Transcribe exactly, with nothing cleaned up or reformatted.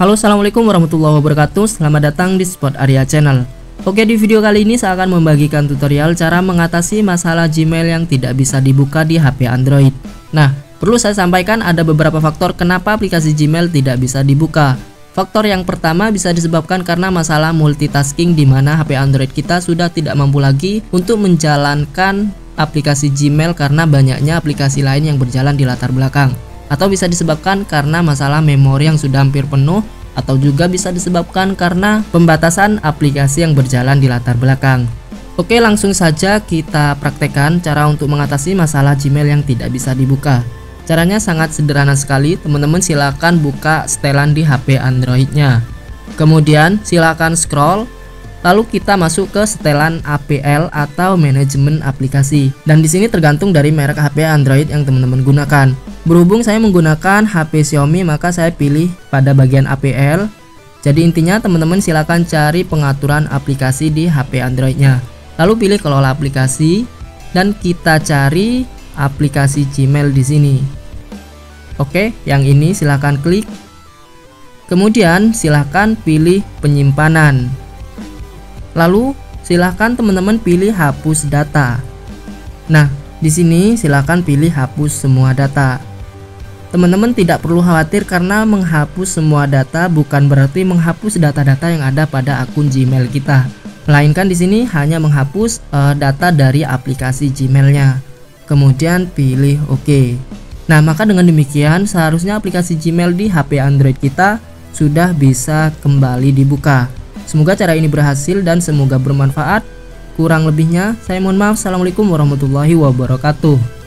Halo, assalamualaikum warahmatullahi wabarakatuh. Selamat datang di Spot Arya Channel. Oke, di video kali ini saya akan membagikan tutorial cara mengatasi masalah Gmail yang tidak bisa dibuka di H P Android. Nah, perlu saya sampaikan ada beberapa faktor kenapa aplikasi Gmail tidak bisa dibuka. Faktor yang pertama bisa disebabkan karena masalah multitasking, di mana H P Android kita sudah tidak mampu lagi untuk menjalankan aplikasi Gmail karena banyaknya aplikasi lain yang berjalan di latar belakang. Atau bisa disebabkan karena masalah memori yang sudah hampir penuh, atau juga bisa disebabkan karena pembatasan aplikasi yang berjalan di latar belakang. Oke, langsung saja kita praktekkan cara untuk mengatasi masalah Gmail yang tidak bisa dibuka. Caranya sangat sederhana sekali, teman-teman silakan buka setelan di H P Androidnya. Kemudian silakan scroll, lalu kita masuk ke setelan A P L atau manajemen aplikasi. Dan di sini tergantung dari merek H P Android yang teman-teman gunakan. Berhubung saya menggunakan H P Xiaomi, maka saya pilih pada bagian A P L. Jadi intinya teman-teman silakan cari pengaturan aplikasi di H P Androidnya. Lalu pilih kelola aplikasi dan kita cari aplikasi Gmail di sini. Oke, yang ini silakan klik. Kemudian silakan pilih penyimpanan. Lalu silakan teman-teman pilih hapus data. Nah, di sini silakan pilih hapus semua data. Teman-teman tidak perlu khawatir karena menghapus semua data bukan berarti menghapus data-data yang ada pada akun Gmail kita. Melainkan di sini hanya menghapus uh, data dari aplikasi Gmailnya. Kemudian pilih OK. Nah, maka dengan demikian seharusnya aplikasi Gmail di H P Android kita sudah bisa kembali dibuka. Semoga cara ini berhasil dan semoga bermanfaat. Kurang lebihnya saya mohon maaf. Assalamualaikum warahmatullahi wabarakatuh.